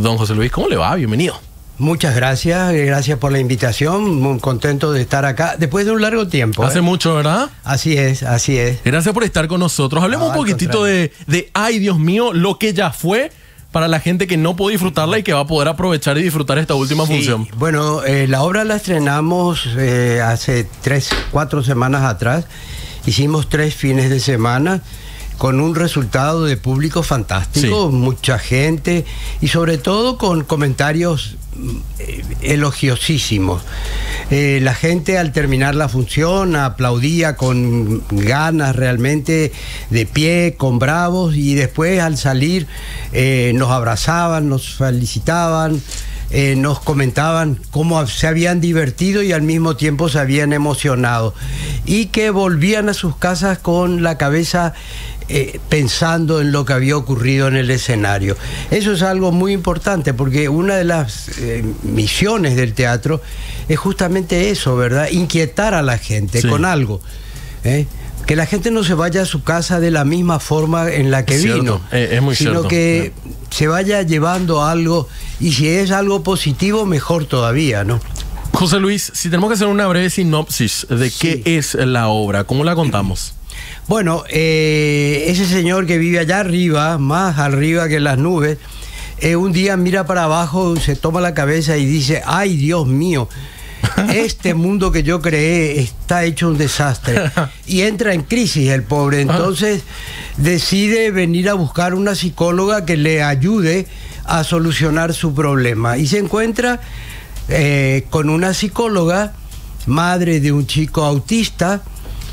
Don José Luis, ¿cómo le va? Bienvenido. Muchas gracias, gracias por la invitación, muy contento de estar acá después de un largo tiempo. Hace mucho, ¿verdad? Así es, así es. Gracias por estar con nosotros. Hablemos un poquitito de ay, Dios mío, lo que ya fue para la gente que no pudo disfrutarla y que va a poder aprovechar y disfrutar esta última función. Bueno, la obra la estrenamos hace 4 semanas atrás. Hicimos 3 fines de semana con un resultado de público fantástico, mucha gente y sobre todo con comentarios elogiosísimos. La gente al terminar la función aplaudía con ganas realmente, de pie, con bravos, y después al salir nos abrazaban, nos felicitaban, nos comentaban cómo se habían divertido y al mismo tiempo se habían emocionado y que volvían a sus casas con la cabeza pensando en lo que había ocurrido en el escenario. Eso es algo muy importante porque una de las misiones del teatro es justamente eso, ¿verdad? Inquietar a la gente con algo. Que la gente no se vaya a su casa de la misma forma en la que vino, es muy sino cierto. que se vaya llevando algo, y si es algo positivo, mejor todavía, ¿no? José Luis, si tenemos que hacer una breve sinopsis de qué es la obra, ¿cómo la contamos? Bueno, ese señor que vive allá arriba, más arriba que las nubes, un día mira para abajo, se toma la cabeza y dice: ay, Dios mío, este mundo que yo creé está hecho un desastre. Y entra en crisis el pobre. Entonces decide venir a buscar una psicóloga que le ayude a solucionar su problema. Y se encuentra con una psicóloga, madre de un chico autista,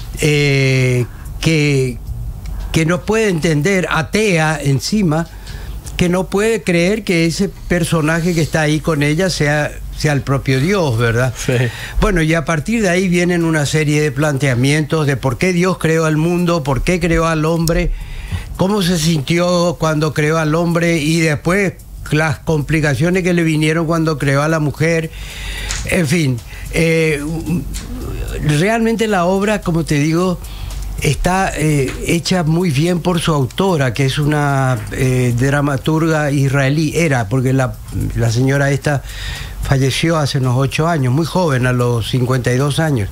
que no puede entender, atea encima, que no puede creer que ese personaje que está ahí con ella sea el propio Dios, ¿verdad? Sí. Bueno, y a partir de ahí vienen una serie de planteamientos de por qué Dios creó al mundo, por qué creó al hombre, cómo se sintió cuando creó al hombre y después las complicaciones que le vinieron cuando creó a la mujer. En fin, realmente la obra, como te digo, está hecha muy bien por su autora, que es una dramaturga israelí, porque la señora esta falleció hace unos 8 años, muy joven, a los 52 años.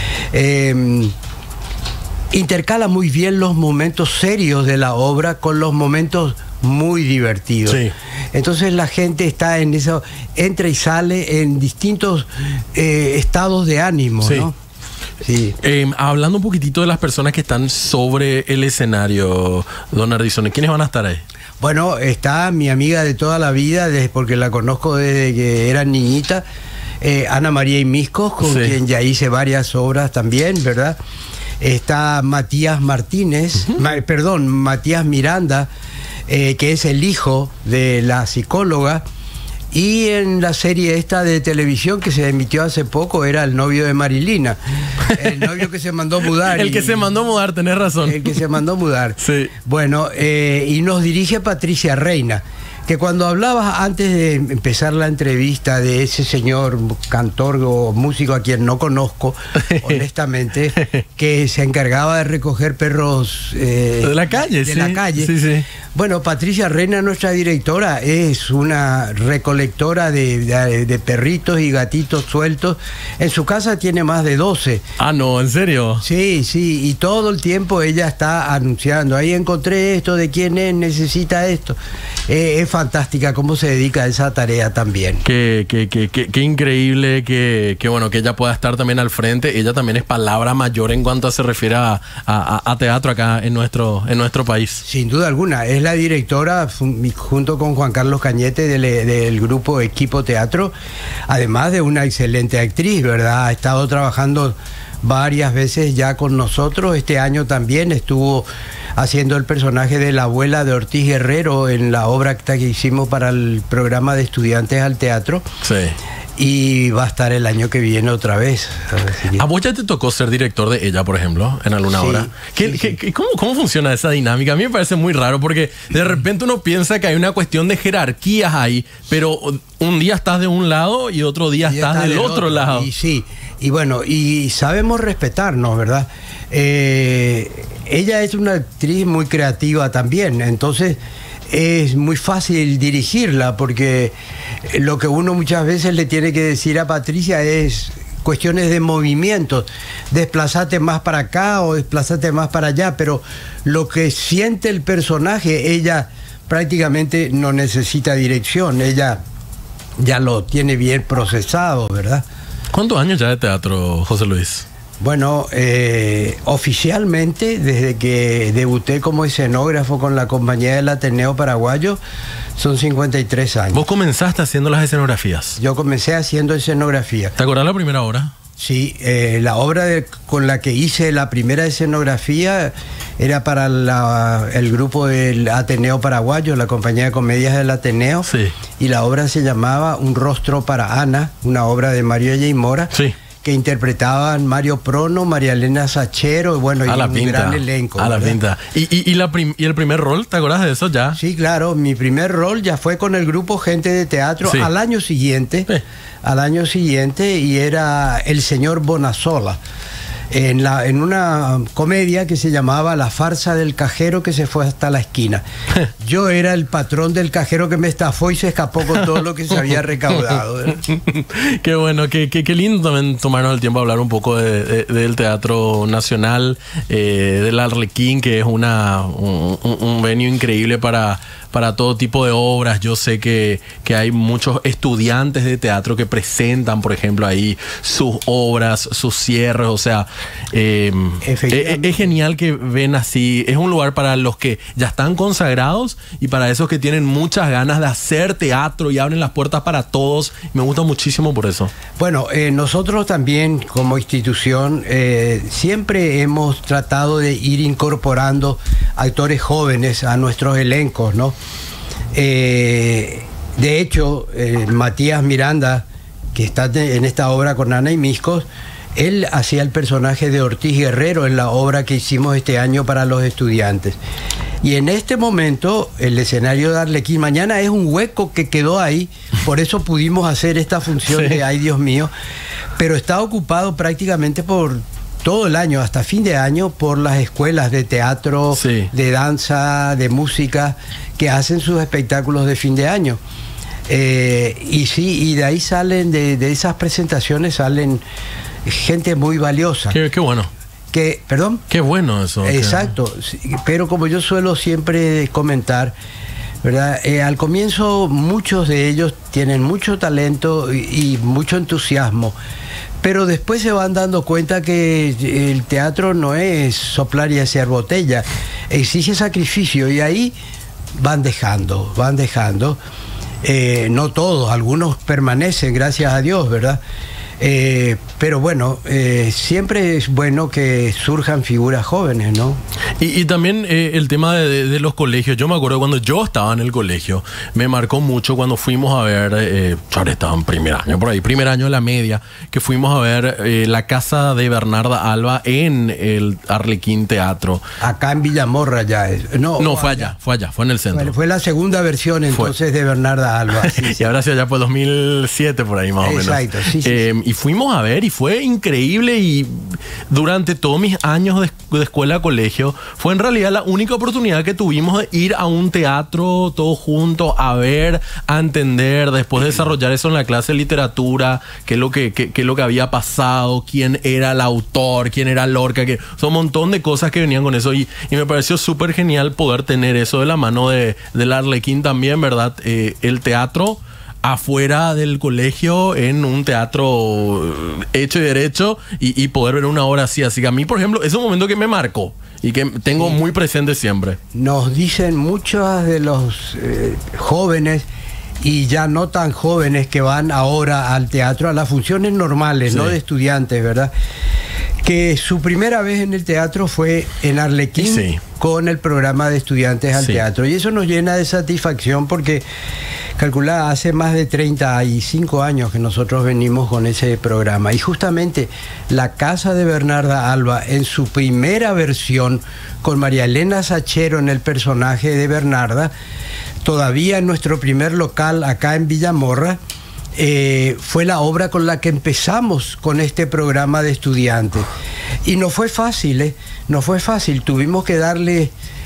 Intercala muy bien los momentos serios de la obra con los momentos muy divertidos. Sí. Entonces la gente está en eso, entra y sale en distintos estados de ánimo, sí, ¿no? Sí. Hablando un poquitito de las personas que están sobre el escenario, don Ardizone, ¿quiénes van a estar ahí? Bueno, está mi amiga de toda la vida, porque la conozco desde que era niñita, Ana María Imiscos, con quien ya hice varias obras también, ¿verdad? Está Matías Martínez, Matías Miranda, que es el hijo de la psicóloga. Y en la serie esta de televisión que se emitió hace poco era el novio de Marilina. El novio que se mandó mudar. El que se mandó mudar, tenés razón. El que se mandó mudar. Sí. Bueno, y nos dirige Patricia Reina, que cuando hablabas antes de empezar la entrevista de ese señor cantor o músico a quien no conozco, honestamente, que se encargaba de recoger perros de la calle. La calle. Sí, sí. Bueno, Patricia Reina, nuestra directora, es una recolectora de perritos y gatitos sueltos. En su casa tiene más de 12. Ah, no, ¿en serio? Sí, sí, y todo el tiempo ella está anunciando: ahí encontré esto, de quién es, necesita esto. Es fantástica cómo se dedica a esa tarea también. Qué increíble que bueno, que ella pueda estar también al frente. Ella también es palabra mayor en cuanto se refiere a teatro acá en nuestro país. Sin duda alguna, es la directora junto con Juan Carlos Cañete del grupo Equipo Teatro, además de una excelente actriz, ¿verdad? Ha estado trabajando varias veces ya con nosotros. Este año también estuvo haciendo el personaje de la abuela de Ortiz Guerrero en la obra que hicimos para el programa de estudiantes al teatro. Sí. Y va a estar el año que viene otra vez. ¿A vos ya te tocó ser director de ella, por ejemplo, en alguna obra? ¿Cómo funciona esa dinámica? A mí me parece muy raro porque de repente uno piensa que hay una cuestión de jerarquías ahí, pero un día estás de un lado y otro día estás del otro lado. Y sí, y bueno, y sabemos respetarnos, ¿verdad? Ella es una actriz muy creativa también, entonces es muy fácil dirigirla, porque lo que uno muchas veces le tiene que decir a Patricia es cuestiones de movimientos, desplazate más para acá o desplazate más para allá, pero lo que siente el personaje, ella prácticamente no necesita dirección, ella ya lo tiene bien procesado, ¿verdad? ¿Cuántos años ya de teatro, José Luis? Bueno, oficialmente, desde que debuté como escenógrafo con la compañía del Ateneo Paraguayo, son 53 años. ¿Vos comenzaste haciendo las escenografías? Yo comencé haciendo escenografía. ¿Te acordás la primera obra? Sí, la obra con la que hice la primera escenografía era para el grupo del Ateneo Paraguayo, la compañía de comedias del Ateneo. Sí. Y la obra se llamaba Un rostro para Ana, una obra de Mario J. Mora. Sí. Que interpretaban Mario Prono, María Elena Sachero, bueno, y un gran elenco. A la pinta. ¿Y el primer rol, te acordás de eso ya? Sí, claro, mi primer rol ya fue con el grupo Gente de Teatro, sí, al año siguiente, y era el señor Bonasola, en una comedia que se llamaba La farsa del cajero que se fue hasta la esquina. Yo era el patrón del cajero que me estafó y se escapó con todo lo que se había recaudado, ¿verdad? Qué bueno, qué lindo también tomarnos el tiempo a hablar un poco del Teatro Nacional, del Arlequín, que es un venue increíble para todo tipo de obras. Yo sé que hay muchos estudiantes de teatro que presentan, por ejemplo, ahí sus obras, sus cierres, o sea, es genial que ven así. Es un lugar para los que ya están consagrados y para esos que tienen muchas ganas de hacer teatro y abren las puertas para todos. Me gusta muchísimo por eso. Bueno, nosotros también como institución siempre hemos tratado de ir incorporando actores jóvenes a nuestros elencos, ¿no? De hecho, Matías Miranda, que está en esta obra con Ana y Miscos, él hacía el personaje de Ortiz Guerrero en la obra que hicimos este año para los estudiantes. Y en este momento, el escenario de Arlequín, mañana es un hueco que quedó ahí, por eso pudimos hacer esta función de Ay Dios mío, pero está ocupado prácticamente por todo el año, hasta fin de año, por las escuelas de teatro, sí, de danza, de música, que hacen sus espectáculos de fin de año. Y sí, y de ahí salen, de esas presentaciones salen gente muy valiosa. Qué bueno. ¿Perdón? Qué bueno eso. Exacto, sí, pero como yo suelo siempre comentar, ¿verdad? Al comienzo muchos de ellos tienen mucho talento y mucho entusiasmo, pero después se van dando cuenta que el teatro no es soplar y hacer botella, exige sacrificio, y ahí van dejando. No todos, algunos permanecen, gracias a Dios, ¿verdad? Pero bueno, siempre es bueno que surjan figuras jóvenes, ¿no? Y también el tema de los colegios. Yo me acuerdo cuando yo estaba en el colegio, me marcó mucho cuando fuimos a ver, yo estaba en primer año, por ahí, primer año de la media, que fuimos a ver la casa de Bernarda Alba en el Arlequín Teatro. Acá en Villamorra ya es. No, fue allá, fue en el centro. Bueno, fue la segunda versión entonces de Bernarda Alba. Sí, y ahora sí, allá por 2007, por ahí más o menos. Exacto, sí. Y fuimos a ver y fue increíble, y durante todos mis años de escuela a colegio fue en realidad la única oportunidad que tuvimos de ir a un teatro todos juntos a ver, a entender, después de desarrollar eso en la clase de literatura, qué es lo que había pasado, quién era el autor, quién era Lorca, que son un montón de cosas que venían con eso, y me pareció súper genial poder tener eso de la mano del Arlequín también, ¿verdad? El teatro afuera del colegio, en un teatro hecho y derecho, y poder ver una obra así. Así que a mí, por ejemplo, es un momento que me marcó y que tengo muy presente siempre. Nos dicen muchos de los jóvenes y ya no tan jóvenes que van ahora al teatro, a las funciones normales, sí, no de estudiantes, ¿verdad?, que su primera vez en el teatro fue en Arlequín, sí, con el programa de estudiantes al, sí, teatro. Y eso nos llena de satisfacción porque, calculá, hace más de 35 años que nosotros venimos con ese programa. Y justamente la casa de Bernarda Alba, en su primera versión, con María Elena Sachero en el personaje de Bernarda, todavía en nuestro primer local acá en Villamorra, fue la obra con la que empezamos con este programa de estudiantes. Y no fue fácil, no fue fácil. Tuvimos que darle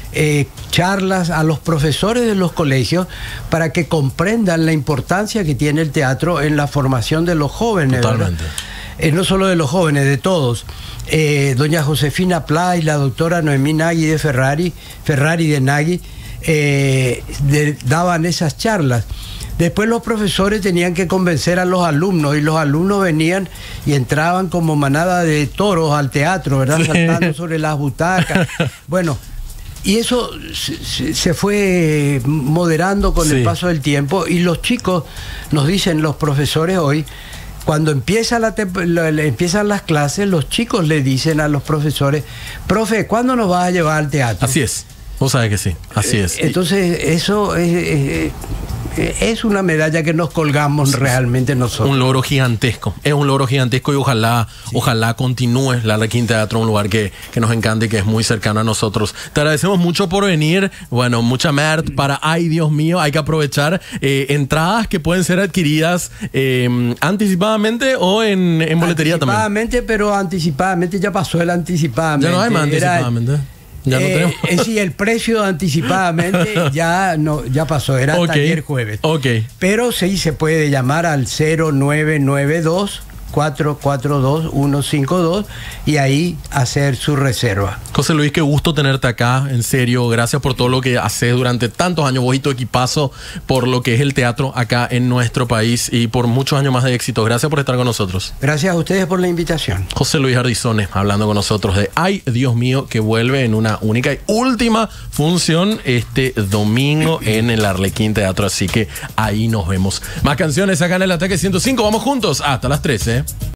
charlas a los profesores de los colegios para que comprendan la importancia que tiene el teatro en la formación de los jóvenes. Totalmente. No solo de los jóvenes, de todos. Doña Josefina Pla y la doctora Noemí Nagui de Ferrari de Nagui, daban esas charlas. Después los profesores tenían que convencer a los alumnos y los alumnos venían y entraban como manada de toros al teatro, ¿verdad? Saltando sobre las butacas. Bueno, y eso se fue moderando con el paso del tiempo y los chicos, nos dicen los profesores hoy, cuando empiezan las clases, los chicos le dicen a los profesores, profe, ¿cuándo nos vas a llevar al teatro? Así es, vos sabés que sí, así es. Entonces eso es una medalla que nos colgamos realmente nosotros. Un logro gigantesco, es un logro gigantesco y ojalá continúe la Arlequín Teatro, un lugar que nos encanta y que es muy cercano a nosotros. Te agradecemos mucho por venir, bueno, mucha merch para Ay Dios mío, hay que aprovechar entradas que pueden ser adquiridas anticipadamente o en boletería también. Anticipadamente, pero anticipadamente ya pasó el anticipadamente. Ya no hay más anticipadamente. Ya no tenemos. Sí, el precio anticipadamente ya pasó, era hasta ayer jueves. Pero sí se puede llamar al 0992 442-152 y ahí hacer su reserva. José Luis, qué gusto tenerte acá, en serio, gracias por todo lo que haces durante tantos años, vos y tu equipazo, por lo que es el teatro acá en nuestro país y por muchos años más de éxito. Gracias por estar con nosotros. Gracias a ustedes por la invitación. José Luis Ardizones hablando con nosotros de Ay Dios mío, que vuelve en una única y última función este domingo en el Arlequín Teatro, así que ahí nos vemos. Más canciones acá en el Ataque 105, vamos juntos hasta las 13.